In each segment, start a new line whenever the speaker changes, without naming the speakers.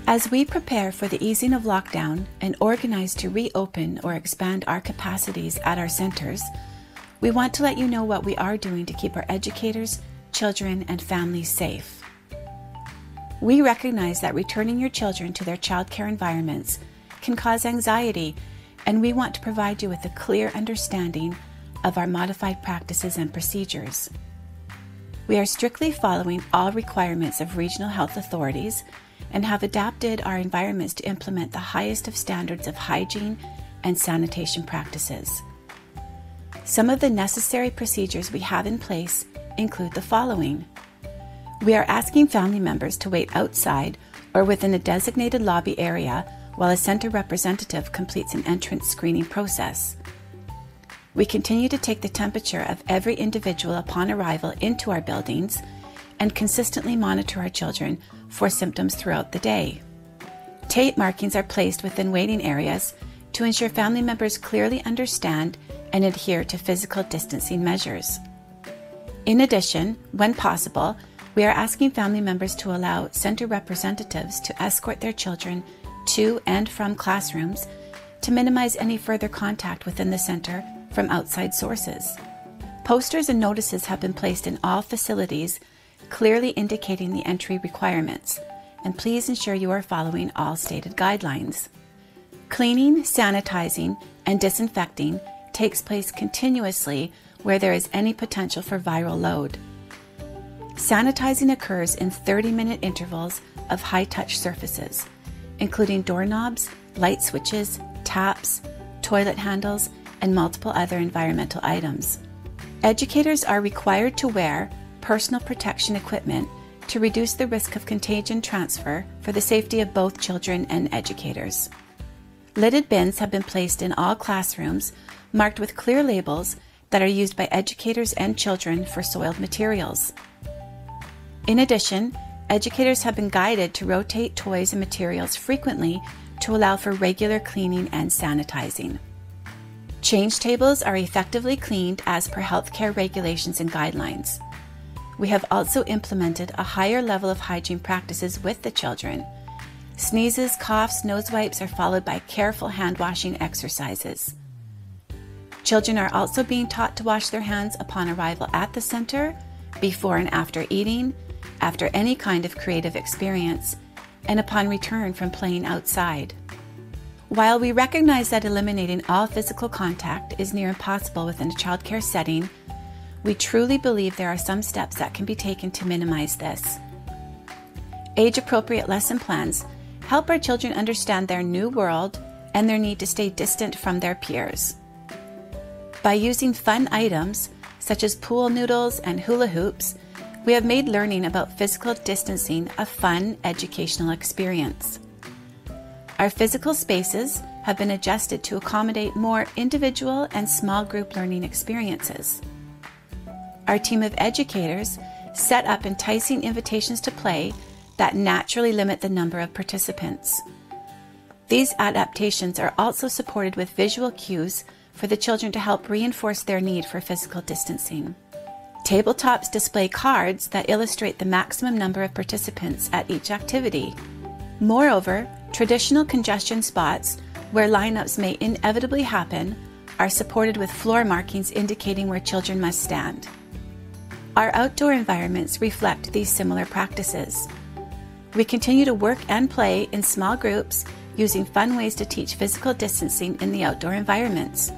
As we prepare for the easing of lockdown and organize to reopen or expand our capacities at our centers, we want to let you know what we are doing to keep our educators, children, and families safe. We recognize that returning your children to their childcare environments can cause anxiety, and we want to provide you with a clear understanding of our modified practices and procedures. We are strictly following all requirements of regional health authorities and have adapted our environments to implement the highest of standards of hygiene and sanitation practices. Some of the necessary procedures we have in place include the following. We are asking family members to wait outside or within a designated lobby area while a center representative completes an entrance screening process. We continue to take the temperature of every individual upon arrival into our buildings and consistently monitor our children for symptoms throughout the day. Tape markings are placed within waiting areas to ensure family members clearly understand and adhere to physical distancing measures. In addition, when possible, we are asking family members to allow center representatives to escort their children to and from classrooms to minimize any further contact within the center from outside sources. Posters and notices have been placed in all facilities clearly indicating the entry requirements, and please ensure you are following all stated guidelines. Cleaning, sanitizing, and disinfecting takes place continuously where there is any potential for viral load. Sanitizing occurs in 30-minute intervals of high-touch surfaces, including doorknobs, light switches, taps, toilet handles, and multiple other environmental items. Educators are required to wear personal protection equipment to reduce the risk of contagion transfer for the safety of both children and educators. Lidded bins have been placed in all classrooms marked with clear labels that are used by educators and children for soiled materials. In addition, educators have been guided to rotate toys and materials frequently to allow for regular cleaning and sanitizing. Change tables are effectively cleaned as per healthcare regulations and guidelines. We have also implemented a higher level of hygiene practices with the children. Sneezes, coughs, nose wipes are followed by careful hand washing exercises. Children are also being taught to wash their hands upon arrival at the center, before and after eating, after any kind of creative experience, and upon return from playing outside. While we recognize that eliminating all physical contact is near impossible within a childcare setting, we truly believe there are some steps that can be taken to minimize this. Age-appropriate lesson plans help our children understand their new world and their need to stay distant from their peers. By using fun items, such as pool noodles and hula hoops, we have made learning about physical distancing a fun educational experience. Our physical spaces have been adjusted to accommodate more individual and small group learning experiences. Our team of educators set up enticing invitations to play that naturally limit the number of participants. These adaptations are also supported with visual cues for the children to help reinforce their need for physical distancing. Tabletops display cards that illustrate the maximum number of participants at each activity. Moreover, traditional congestion spots, where lineups may inevitably happen, are supported with floor markings indicating where children must stand. Our outdoor environments reflect these similar practices. We continue to work and play in small groups using fun ways to teach physical distancing in the outdoor environments.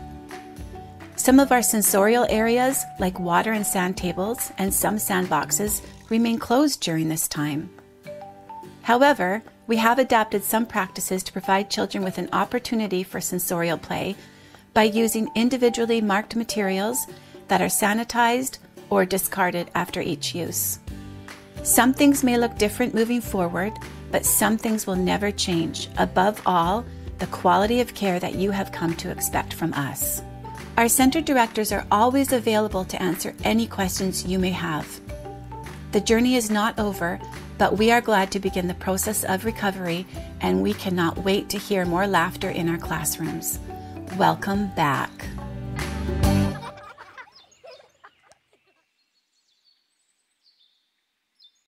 Some of our sensorial areas, like water and sand tables and some sandboxes, remain closed during this time. However, we have adapted some practices to provide children with an opportunity for sensorial play by using individually marked materials that are sanitized or discarded after each use. Some things may look different moving forward, but some things will never change. Above all, the quality of care that you have come to expect from us. Our center directors are always available to answer any questions you may have. The journey is not over, but we are glad to begin the process of recovery, and we cannot wait to hear more laughter in our classrooms. Welcome back.